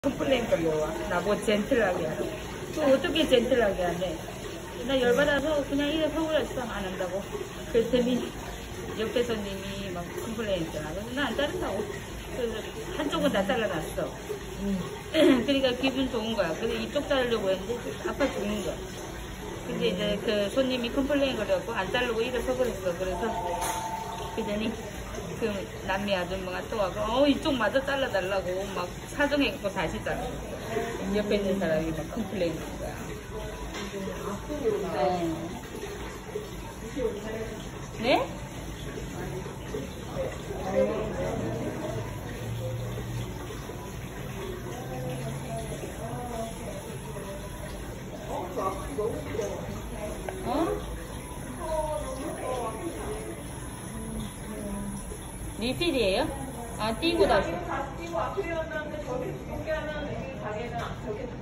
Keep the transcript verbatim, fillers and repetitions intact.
컴플레인 걸려와. 나보고 젠틀하게 하라고. 또 어떻게 젠틀하게 하네. 나 열받아서 그냥 이래 서울에서 안 한다고. 그랬더니 옆에 손님이 막 컴플레인 했잖아. 그래서 나 안 자른다고. 그래서 한쪽은 다 잘라놨어. 음. 그러니까 기분 좋은 거야. 그래서 이쪽 자르려고 했는데 아파 죽는 거야. 근데 이제 그 손님이 컴플레인 걸려갖고 안 자르고 이래 서울했어. 그래서 그러더니 그 남미 아줌마가 또 와서 어 이쪽 마저 잘라달라고 막 사정해갖고 다시 잘라. 옆에 있는 사람이 막 컴플레인 하는 거야. 네? 어? 리필이에요? 아, 띄고 다시. 다 띄고 앞에 왔는데 저기 두 개는 이 가게는 저기